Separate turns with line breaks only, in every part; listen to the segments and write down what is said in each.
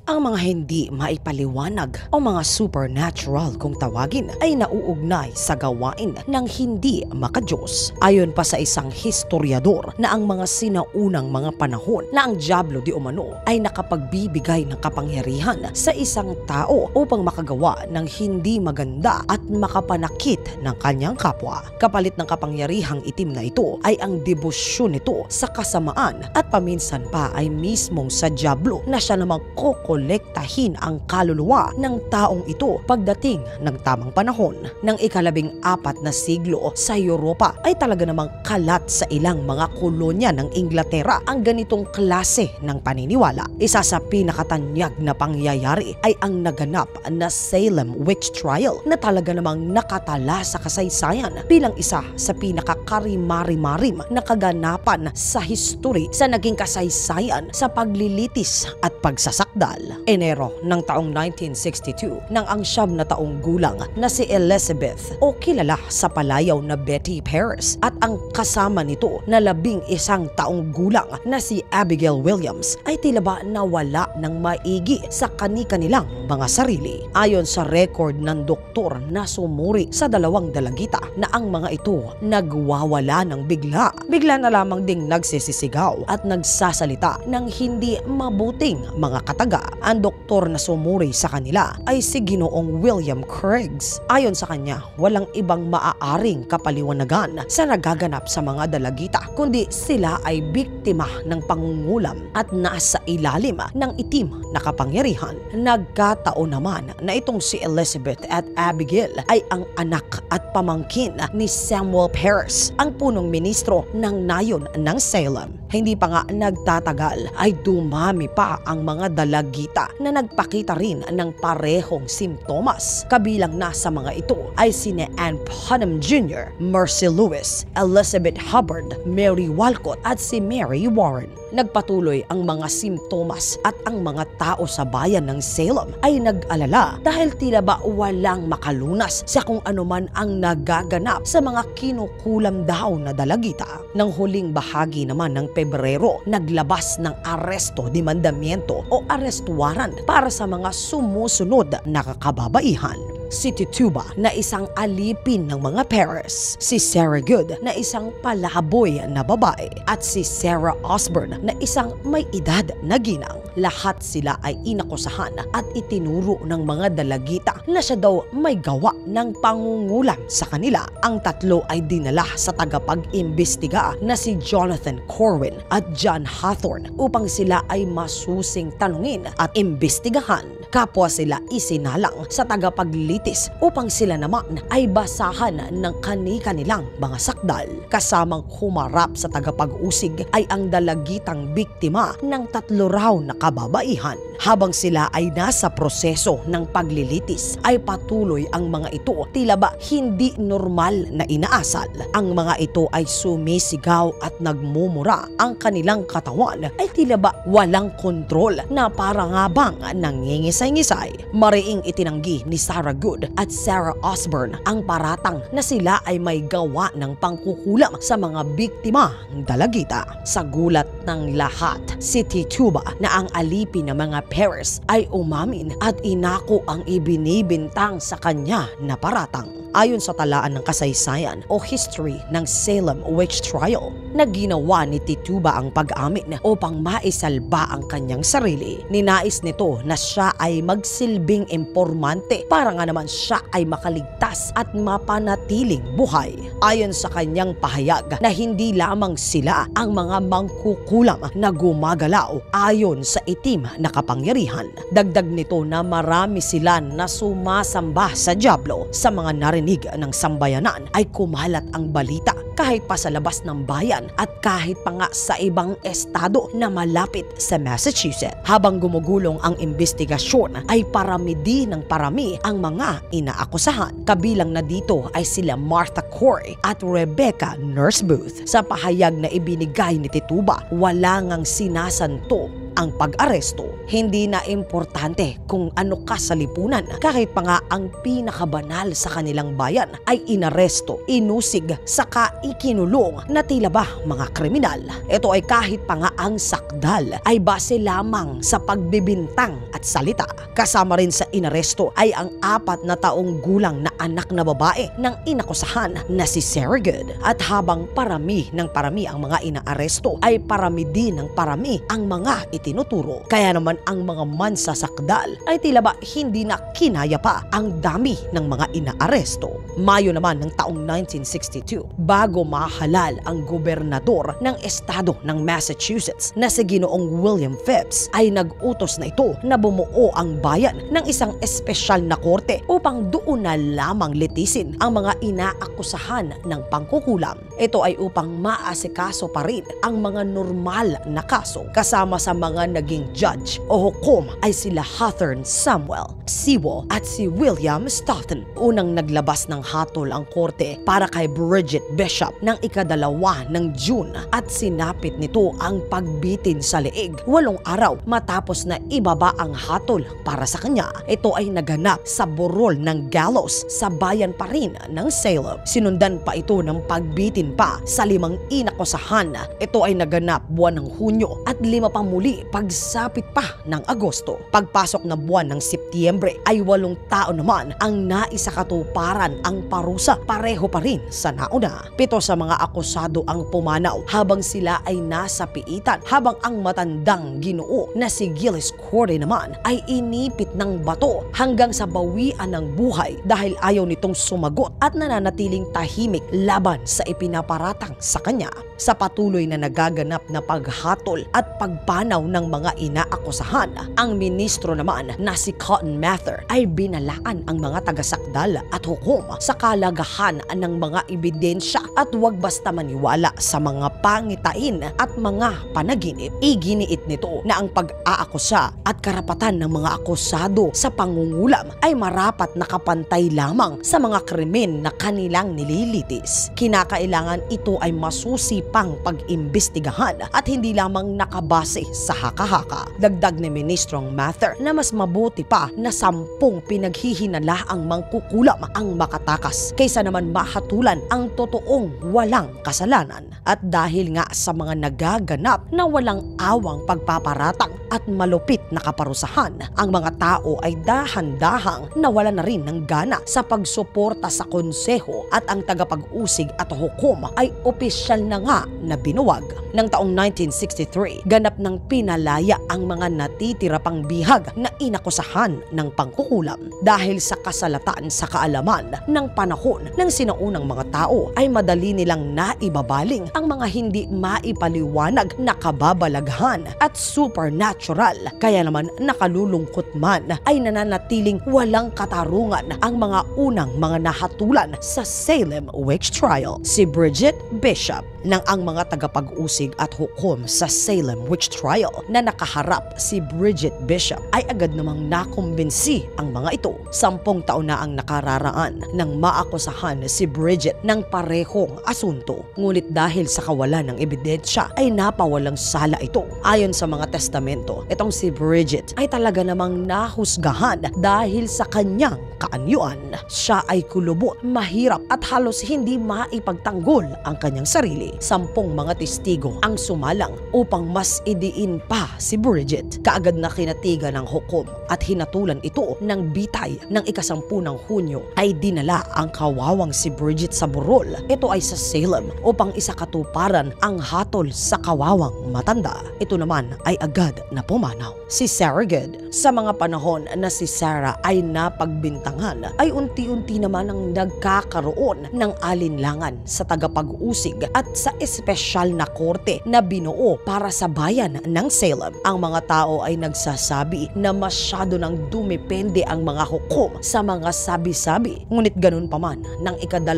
Ang mga hindi maipaliwanag o mga supernatural kung tawagin ay nauugnay sa gawain ng hindi makadiyos. Ayon pa sa isang historiador na ang mga sinaunang mga panahon na ang Diablo di umano ay nakapagbibigay ng kapangyarihan sa isang tao upang makagawa ng hindi maganda at makapanakit ng kanyang kapwa. Kapalit ng kapangyarihang itim na ito ay ang debosyon nito sa kasamaan at paminsan pa ay mismong sa Diablo na siya namang kokolektahin ang kaluluwa ng taong ito pagdating ng tamang panahon. Ng ika-14 na siglo sa Europa ay talaga namang kalat sa ilang mga kolonya ng Inglaterra ang ganitong klase ng paniniwala. Isa sa pinakatanyag na pangyayari ay ang naganap na Salem Witch Trial na talaga namang nakatala sa kasaysayan bilang isa sa pinakakarimari-marim na kaganapan sa history sa naging kasaysayan sa paglilitis at pagsasakdal. Enero ng taong 1962 nang ang 9 na taong gulang na si Elizabeth o kilala sa palayaw na Betty Paris at ang kasama nito na 11 taong gulang na si Abigail Williams ay tila ba nawala ng maigi sa kani-kanilang mga sarili. Ayon sa record ng doktor na sumuri sa 2 dalagita na ang mga ito nagwawala ng bigla. Bigla na lamang ding nagsisisigaw at nagsasalita ng hindi mabuting mga kataga. Ang doktor na sumuri sa kanila ay si Ginoong William Craigs. Ayon sa kanya, walang ibang maaaring kapaliwanagan sa nagaganap sa mga dalagita kundi sila ay biktima ng pangungulam at nasa ilalim ng itim na kapangyarihan. Nagkataon naman na itong si Elizabeth at Abigail ay ang anak at pamangkin ni Samuel Paris, ang punong ministro ng nayon ng Salem. Hindi pa nga nagtatagal ay dumami pa ang mga dalagita na nagpakita rin ng parehong simptomas. Kabilang na sa mga ito ay sina Ann Putnam Jr., Mercy Lewis, Elizabeth Hubbard, Mary Walcott at si Mary Warren. Nagpatuloy ang mga simptomas at ang mga tao sa bayan ng Salem ay nag-alala dahil tila ba walang makalunas sa kung anuman ang nagaganap sa mga kinukulam daw na dalagita. Nang huling bahagi naman ng Pebrero, naglabas ng aresto de mandamiento o arrest warrant para sa mga sumusunod na kakababaihan. Si Tituba na isang alipin ng mga Paris, si Sarah Good na isang palaboy na babae at si Sarah Osborne na isang may edad na ginang. Lahat sila ay inakusahan at itinuro ng mga dalagita na siya daw may gawa ng pangungulam sa kanila. Ang tatlo ay dinala sa tagapag-imbestiga na si Jonathan Corwin at John Hathorne upang sila ay masusing tanungin at imbestigahan. Kapwa sila isinalang sa tagapaglitis upang sila naman ay basahan ng kani-kanilang mga sakdal. Kasamang humarap sa tagapag-usig ay ang dalagitang biktima ng 3 raw na kababaihan. Habang sila ay nasa proseso ng paglilitis ay patuloy ang mga ito tila ba hindi normal na inaasal. Ang mga ito ay sumisigaw at nagmumura. Ang kanilang katawan ay tila ba walang kontrol na para nga bang nangingisay-ngisay. Mariing itinanggi ni Sarah Good at Sarah Osborne ang paratang na sila ay may gawa ng pangkukulam sa mga biktima ng dalagita. Sa gulat ng lahat, si Tituba na ang alipin ng mga Paris ay umamin at inako ang ibinibintang sa kanya na paratang. Ayon sa talaan ng kasaysayan o history ng Salem Witch Trial, na ginawa ni Tituba ang pag-amin upang maisalba ang kanyang sarili. Ninais nito na siya ay magsilbing impormante para nga naman siya ay makaligtas at mapanatiling buhay. Ayon sa kanyang pahayag na hindi lamang sila ang mga mangkukulam na gumagalaw ayon sa itim na kapangyarihan. Dagdag nito na marami sila na sumasamba sa Diablo. Sa mga narinig ng sambayanan ay kumalat ang balita kahit pa sa labas ng bayan at kahit pa nga sa ibang estado na malapit sa Massachusetts. Habang gumugulong ang investigasyon ay parami din ng parami ang mga inaakusahan. Kabilang na dito ay sila Martha Corey at Rebecca Nurse Booth. Sa pahayag na ibinigay ni Tituba, wala ngang sinasanto ang pag-aresto. Hindi na importante kung ano ka sa lipunan, kahit pa nga ang pinakabanal sa kanilang bayan ay inaresto, inusig, saka ikinulong na tila ba mga kriminal. Ito ay kahit pa nga ang sakdal ay base lamang sa pagbibintang at salita. Kasama rin sa inaresto ay ang 4 na taong gulang na anak na babae ng inakusahan na si Sarah Good. At habang parami ng parami ang mga inaaresto, ay parami din ng parami ang mga itinuturo. Kaya naman ang mga mansasakdal ay tila ba hindi na kinaya pa ang dami ng mga inaaresto. Mayo naman ng taong 1962, bago mahalal ang gobernador ng estado ng Massachusetts na si Ginoong William Phips, ay nag-utos na ito na bumuo ang bayan ng isang espesyal na korte upang doon na lamang litisin ang mga inaakusahan ng pangkukulam. Ito ay upang maasikaso pa rin ang mga normal na kaso. Kasama sa mga naging judge o hukom ay sila Hawthorne Samuel, Sewell at si William Stoughton. Unang naglabas ng hatol ang korte para kay Bridget Bishop ng 2 ng June at sinapit nito ang pagbitin sa leeg 8 araw matapos na ibaba ang hatol para sa kanya. Ito ay naganap sa burol ng gallows sa bayan pa rin ng Salem. Sinundan pa ito ng pagbitin pa sa 5 inakusahan. Ito ay naganap buwan ng Hunyo at 5 pa muli pagsapit pa ng Agosto. Pagpasok na buwan ng Setyembre ay 8 tao naman ang naisakatuparan ang parusa, pareho pa rin sa nauna. 7 sa mga akusado ang pumanaw habang sila ay nasa piitan, habang ang matandang Ginoo na si Gillis Corday naman ay inipit ng bato hanggang sa bawian ng buhay dahil ayaw nitong sumagot at nananatiling tahimik laban sa ipinaparatang sa kanya. Sa patuloy na nagaganap na paghatol at pagpanaw ng mga inaakusahan, ang ministro naman na si Cotton Mather ay binalaan ang mga tagasakdal at hukom sa kalagahan ng mga ebidensya at huwag basta maniwala sa mga pangitain at mga panaginip. Iginiit nito na ang pag-aakusa at karapatan ng mga akusado sa pangungulam ay marapat nakapantay lamang sa mga krimen na kanilang nililitis. Kinakailangan ito ay masusipang pag-imbestigahan at hindi lamang nakabase sa haka-haka. Dagdag ni Ministrong Mather na mas mabuti pa na 10 pinaghihinalaang mangkukulam ang makatakas kaysa naman mahatulan ang totoong walang kasalanan. At dahil nga sa mga nagaganap na walang awang pagpaparatang at malupit na kaparusahan, ang mga tao ay dahan-dahang nawala na rin ng gana sa pagsuporta sa konseho at ang tagapag-usig at hukom ay opisyal na nga na binuwag. Ng taong 1963, ganap ng pinalaya ang mga natitira pang bihag na inakusahan ng pangkukulam. Dahil sa kasalatan sa kaalaman ng panahon ng sinaunang mga tao ay madali nilang naibabaling ang mga hindi maipaliwanag na kababalaghan at supernatural. Kaya naman nakalulungkot man ay nananatiling walang katarungan ang mga unang mga nahatulan sa Salem Witch Trial. Si Bridget Bishop nang ang mga tagapag-usig at hukom sa Salem Witch Trial na nakaharap si Bridget Bishop ay agad namang nakumbinsi ang mga ito. 10 taon na ang nakararaan nang maakusahan si Bridget ng parehong asunto. Ngunit dahil sa kawalan ng ebidensya ay napawalang sala ito. Ayon sa mga testamento, itong si Bridget ay talaga namang nahusgahan dahil sa kanyang kaanyuan. Siya ay kulubot, mahirap at halos hindi maipagtanggol ang kanyang sarili. 10 mga testigo ang sumalang upang mas idiin pa si Bridget. Kaagad na kinatigan ng hukom at hinatulan ito ng bitay. Ng 10 ng Hunyo ay dinala ang kawawang si Bridget sa burol. Ito ay sa Salem upang isakatuparan ang hatol sa kawawang matanda. Ito naman ay agad na pumanaw. Si Sarah Good, sa mga panahon na si Sarah ay napagbintangan, ay unti-unti naman ang nagkakaroon ng alinlangan sa tagapag-usig at sa espesyal na korte na binuo para sa bayan ng Salem. Ang mga tao ay nagsasabi na masyado nang dumepende ang mga hukom sa mga sabi-sabi. Ngunit ganun pa man, ng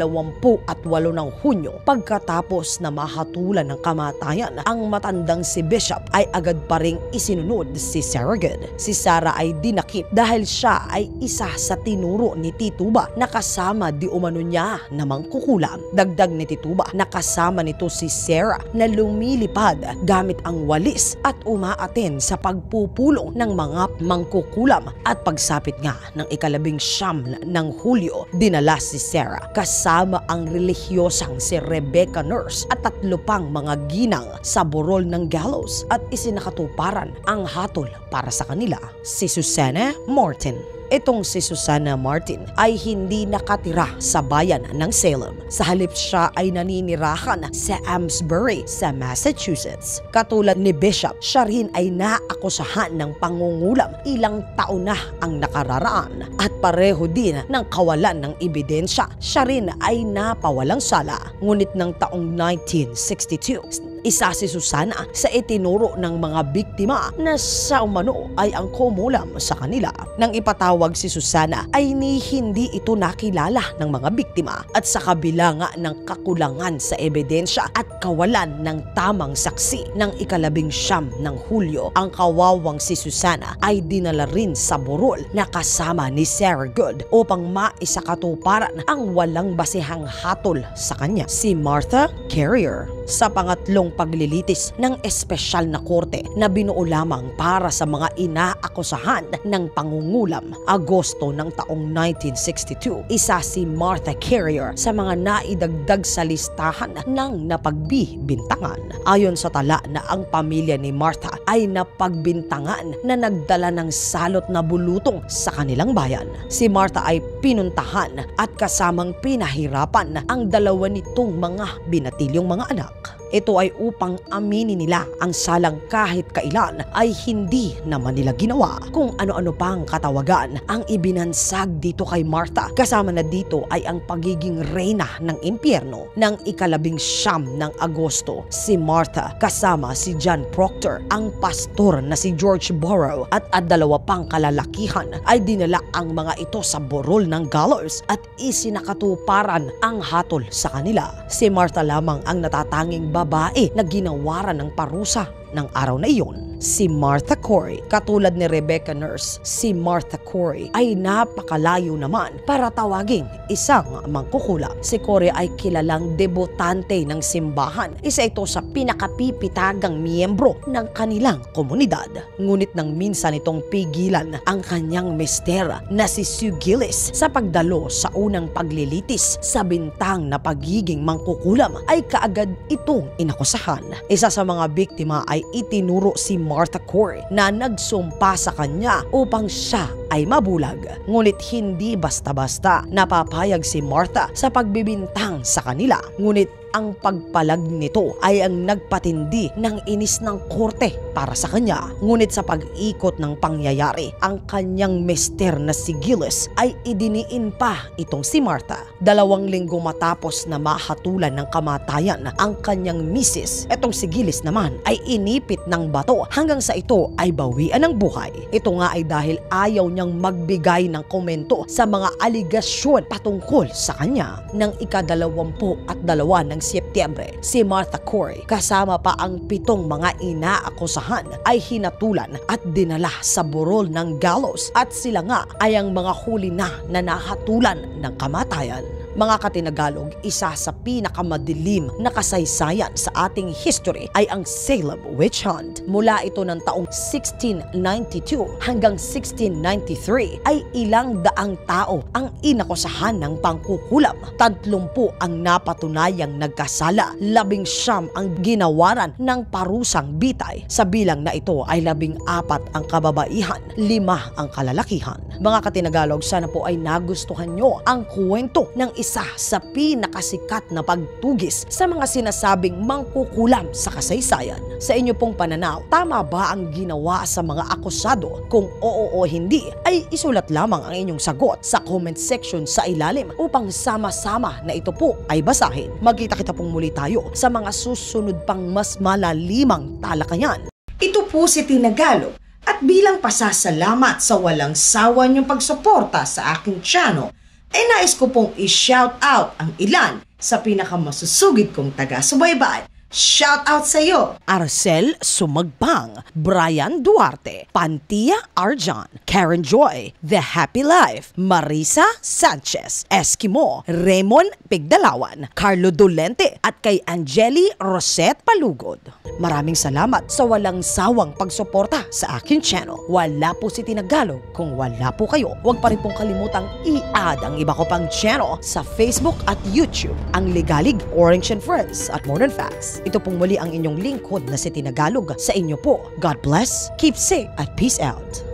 28 ng Hunyo, pagkatapos na mahatulan ng kamatayan ang matandang si Bishop, ay agad pa ring isinunod si Sarah Good. Si Sarah ay dinakip dahil siya ay isa sa itinuro ni Tituba na kasama di umano niya na mangkukulam. Dagdag ni Tituba na kasama nito si Sarah na lumilipad gamit ang walis at umaaten sa pagpupulong ng mga mangkukulam. At pagsapit nga ng ika-19 ng Hulyo, dinala si Sarah kasama ang relihiyosang si Rebecca Nurse at 3 pang mga ginang sa burol ng gallows at isinakatuparan ang hatol para sa kanila. Si Susanna Martin. Itong si Susanna Martin ay hindi nakatira sa bayan ng Salem. Sa halip siya ay naninirahan sa Amesbury sa Massachusetts. Katulad ni Bishop, siya rin ay naakusahan ng pangungulam ilang taon na ang nakararaan at pareho din ng kawalan ng ebidensya. Siya rin ay napawalang sala. Ngunit ng taong 1962, isa si Susanna sa itinuro ng mga biktima na sa umano ay ang kumulam sa kanila. Nang ipatawag si Susanna ay hindi ito nakilala ng mga biktima at sa kabila nga ng kakulangan sa ebidensya at kawalan ng tamang saksi ng ika-19 ng Hulyo, ang kawawang si Susanna ay dinala rin sa burol na kasama ni Sarah Good upang maisakatuparan ang walang basehang hatol sa kanya. Si Martha Carrier. Sa pangatlong paglilitis ng espesyal na korte na binuo lamang para sa mga inaakusahan ng pangungulam, Agosto ng taong 1962, isa si Martha Carrier sa mga naidagdag sa listahan ng napagbibintangan. Ayon sa tala na ang pamilya ni Martha ay napagbintangan na nagdala ng salot na bulutong sa kanilang bayan. Si Martha ay pinuntahan at kasamang pinahirapan ang 2 nitong mga binatilyong mga anak. Ito ay upang aminin nila ang salang kahit kailan ay hindi naman nila ginawa. Kung ano-ano pang katawagan ang ibinansag dito kay Martha, kasama na dito ay ang pagiging reyna ng impyerno. Ng ika-19 ng Agosto, si Martha kasama si John Proctor, ang pastor na si George Borrow at 2 pang kalalakihan ay dinala ang mga ito sa burol ng gallows at isinakatuparan ang hatol sa kanila. Si Martha lamang ang natatanging babae na ginawaran ng parusa ng araw na iyon. Si Martha Corey. Katulad ni Rebecca Nurse, si Martha Corey ay napakalayo naman para tawaging isang mangkukulam. Si Corey ay kilalang debutante ng simbahan. Isa ito sa pinakapipitagang miyembro ng kanilang komunidad. Ngunit nang minsan itong pigilan ang kanyang mister na si Sue Gillis sa pagdalo sa unang paglilitis sa bintang na pagiging mangkukulam, ay kaagad itong inakusahan. Isa sa mga biktima ay itinuro si Martha Corey na nagsumpa sa kanya upang siya ay mabulag. Ngunit hindi basta-basta napapayag si Martha sa pagbibintang sa kanila. Ngunit ang pagpalag nito ay ang nagpatindi ng inis ng korte para sa kanya. Ngunit sa pag-ikot ng pangyayari, ang kanyang mister na si Gillis ay idiniin pa itong si Martha. 2 linggo matapos na mahatulan ng kamatayan ang kanyang misis, itong si Gillis naman ay inipit ng bato hanggang sa ito ay bawian ng buhay. Ito nga ay dahil ayaw niyang magbigay ng komento sa mga aligasyon patungkol sa kanya. Ng ika-22 ng Setyembre, si Martha Corey kasama pa ang 7 mga inaakusahan ay hinatulan at dinala sa burol ng gallows at sila nga ay ang mga huli na nahatulan ng kamatayan. Mga katinagalog, isa sa pinakamadilim na kasaysayan sa ating history ay ang Salem Witch Hunt. Mula ito ng taong 1692 hanggang 1693 ay ilang daang tao ang inakusahan ng pangkukulam. 30 ang napatunayang nagkasala, 19 ang ginawaran ng parusang bitay. Sa bilang na ito ay 14 ang kababaihan, 5 ang kalalakihan. Mga katinagalog, sana po ay nagustuhan nyo ang kwento ng isa sa pinakasikat na pagtugis sa mga sinasabing mangkukulam sa kasaysayan. Sa inyo pong pananaw, tama ba ang ginawa sa mga akusado? Kung oo o hindi, ay isulat lamang ang inyong sagot sa comment section sa ilalim upang sama-sama na ito po ay basahin. Magkita-kita pong muli tayo sa mga susunod pang mas malalimang talakayan.
Ito po si Tinagalog at bilang pasasalamat sa walang sawa niyong pagsuporta sa aking channel, ay nais ko pong i-shout out ang ilan sa pinakamasusugid kong taga-subaybay Shout out sa iyo!
Arcel Sumagbang, Brian Duarte, Pantia Arjan, Karen Joy, The Happy Life, Marisa Sanchez, Eskimo, Raymond Pigdalawan, Carlo Dolente at kay Angeli Rosette Palugod. Maraming salamat sa walang sawang pagsuporta sa aking channel. Wala po si Tinagalog kung wala po kayo. Huwag pa rin pong kalimutang i-add ang iba ko pang channel sa Facebook at YouTube, ang Legalig, Orange and Friends at Modern Facts. Ito pong muli ang inyong lingkod na si Tinagalog sa inyo po. God bless, keep safe at peace out.